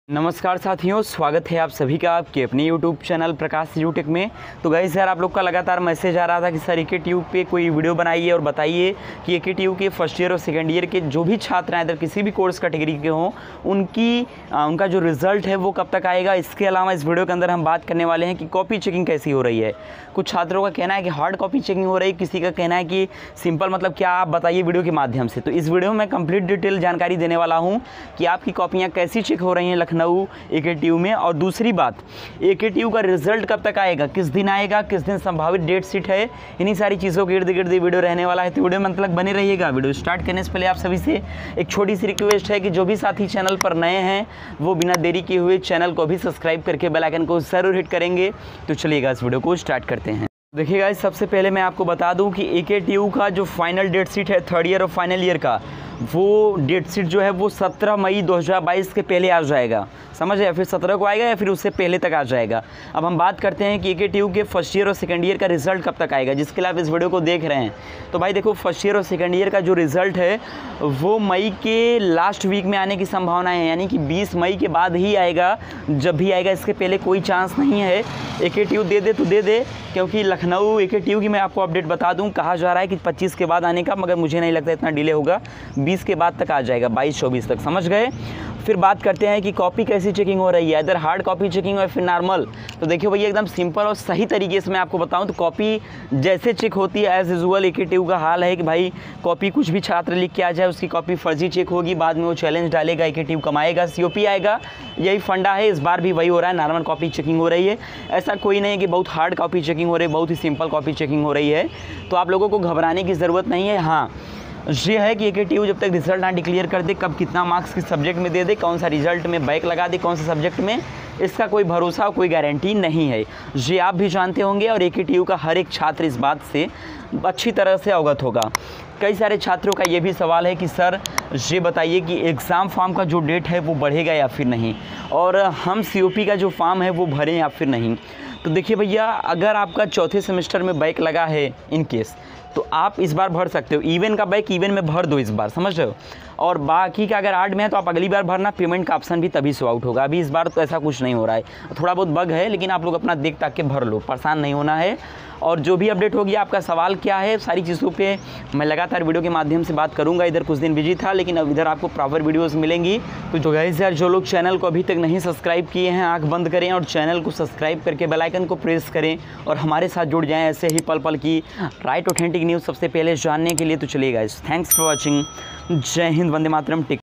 नमस्कार साथियों, स्वागत है आप सभी का आपके अपने YouTube चैनल प्रकाश यूटेक में। तो गाइस यार, आप लोग का लगातार मैसेज आ रहा था कि सर एके ट्यूब पे कोई वीडियो बनाइए और बताइए कि एके ट्यूब के फर्स्ट ईयर और सेकंड ईयर के जो भी छात्र हैं, अगर किसी भी कोर्स कैटेगरी के हों, उनका जो रिज़ल्ट है वो कब तक आएगा। इसके अलावा इस वीडियो के अंदर हम बात करने वाले हैं कि कॉपी चेकिंग कैसी हो रही है। कुछ छात्रों का कहना है कि हार्ड कॉपी चेकिंग हो रही है, किसी का कहना है कि सिंपल। मतलब क्या, आप बताइए वीडियो के माध्यम से। तो इस वीडियो में मैं कंप्लीट डिटेल जानकारी देने वाला हूँ कि आपकी कॉपियाँ कैसी चेक हो रही हैं लखनऊ एके ट्यूब में। और दूसरी बात, एके ट्यूब का रिजल्ट कब तक आएगा, किस दिन आएगा, किस दिन संभावित डेट शीट है, इन्हीं सारी चीज़ों के इर्द गिर्द वीडियो रहने वाला है। तो वीडियो में मतलब बने रहिएगा। वीडियो स्टार्ट करने से पहले आप सभी से एक छोटी सी रिक्वेस्ट है कि जो भी साथी चैनल पर नए हैं वो बिना देरी किए हुए चैनल को भी सब्सक्राइब करके बेल आइकन को ज़रूर हिट करेंगे। तो चलिएगा इस वीडियो को स्टार्ट करते हैं। देखिएगा, सबसे पहले मैं आपको बता दूं कि एके ट्यूब का जो फाइनल डेट शीट है थर्ड ईयर और फाइनल ईयर का, वो डेट शीट जो है वो 17 मई 2022 के पहले आ जाएगा। समझ है, या फिर 17 को आएगा या फिर उससे पहले तक आ जाएगा। अब हम बात करते हैं कि एके ट्यूब के फर्स्ट ईयर और सेकंड ईयर का रिजल्ट कब तक आएगा, जिसके लिए आप इस वीडियो को देख रहे हैं। तो भाई देखो, फर्स्ट ईयर और सेकंड ईयर का जो रिजल्ट है वो मई के लास्ट वीक में आने की संभावना है, यानी कि 20 मई के बाद ही आएगा। जब भी आएगा, इसके पहले कोई चांस नहीं है। एके ट्यूब दे दे तो दे दे, क्योंकि लखनऊ एके ट्यूब की मैं आपको अपडेट बता दूं, कहा जा रहा है कि 25 के बाद आने का, मगर मुझे नहीं लगता इतना डिले होगा। 20 के बाद तक आ जाएगा, 22-24 तक। समझ गए। फिर बात करते हैं कि कॉपी कैसी चेकिंग हो रही है, इधर हार्ड कॉपी चेकिंग और फिर नॉर्मल। तो देखिए भैया, एकदम सिंपल और सही तरीके से मैं आपको बताऊं तो कॉपी जैसे चेक होती है एज़ यूजुअल एके ट्यूब का हाल है कि भाई कॉपी कुछ भी छात्र लिख के आ जाए, उसकी कॉपी फर्जी चेक होगी, बाद में वो चैलेंज डालेगा, एके ट्यूब कमाएगा, COP आएगा। यही फंडा है, इस बार भी वही हो रहा है, नॉर्मल कॉपी चेकिंग हो रही है। ऐसा कोई नहीं है कि बहुत हार्ड कॉपी चेकिंग हो रही है, बहुत ही सिंपल कॉपी चेकिंग हो रही है। तो आप लोगों को घबराने की ज़रूरत नहीं है। हाँ, ये है कि एके ट्यूब जब तक रिजल्ट ना डिक्लेयर कर दे, कब कितना मार्क्स किस सब्जेक्ट में दे दे, कौन सा रिजल्ट में बैक लगा दे, कौन सा सब्जेक्ट में, इसका कोई भरोसा कोई गारंटी नहीं है। ये आप भी जानते होंगे और एके ट्यूब का हर एक छात्र इस बात से अच्छी तरह से अवगत होगा। कई सारे छात्रों का ये भी सवाल है कि सर ये बताइए कि एग्ज़ाम फॉर्म का जो डेट है वो बढ़ेगा या फिर नहीं, और हम COP का जो फॉर्म है वो भरें या फिर नहीं। तो देखिए भैया, अगर आपका चौथे सेमेस्टर में बैक लगा है इन केस, तो आप इस बार भर सकते हो। इवन का बैक इवन में भर दो इस बार, समझ रहे हो। और बाकी का अगर आर्ट में है तो आप अगली बार भरना, पेमेंट का ऑप्शन भी तभी शो आउट होगा। अभी इस बार तो ऐसा कुछ नहीं हो रहा है, थोड़ा बहुत बग है, लेकिन आप लोग अपना देख ताक के भर लो, परेशान नहीं होना है। और जो भी अपडेट होगी, आपका सवाल क्या है, सारी चीज़ों पे मैं लगातार वीडियो के माध्यम से बात करूंगा। इधर कुछ दिन बिजी था, लेकिन अब इधर आपको प्रॉपर वीडियोस मिलेंगी। तो जो गाइस यार, जो लोग चैनल को अभी तक नहीं सब्सक्राइब किए हैं, आंख बंद करें और चैनल को सब्सक्राइब करके बेल आइकन को प्रेस करें और हमारे साथ जुड़ जाएं ऐसे ही पल पल की राइट ऑथेंटिक न्यूज़ सबसे पहले जानने के लिए। तो चलिए गाइस, थैंक्स फॉर वॉचिंग। जय हिंद, वंदे मातरम।